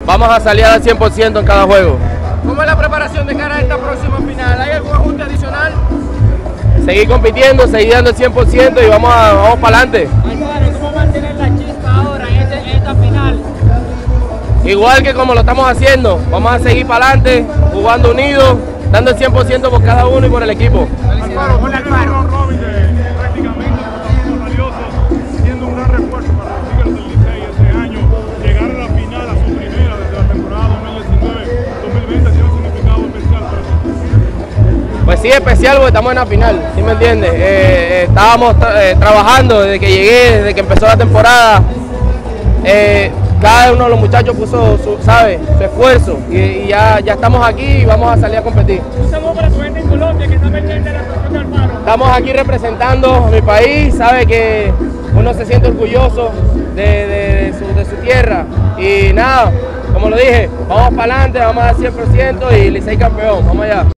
vamos a salir al 100% en cada juego. ¿Cómo es la preparación de cara a esta próxima final? ¿Hay algún ajuste adicional? Seguir compitiendo, seguir dando el 100% y vamos para adelante. ¿Cómo mantener la chispa ahora en esta final? Igual que como lo estamos haciendo, vamos a seguir para adelante, jugando unidos, dando el 100% por cada uno y por el equipo. Alfaro, Robin, prácticamente los valiosos, siendo un gran refuerzo para los Tigres del Licey este año, llegar a la final, a su primera desde la temporada 2019-2020, tiene un significado especial para ti. Pues sí, especial porque estamos en la final, ¿sí me entiendes? Estábamos trabajando desde que llegué, desde que empezó la temporada. Cada uno de los muchachos puso su esfuerzo y ya estamos aquí y vamos a salir a competir. Un saludo para tu gente en Colombia que está pendiente de la actuación de Alfaro. Estamos aquí representando a mi país, sabe que uno se siente orgulloso de su tierra y nada, como lo dije, vamos para adelante, vamos a dar 100% y Licey campeón, vamos allá.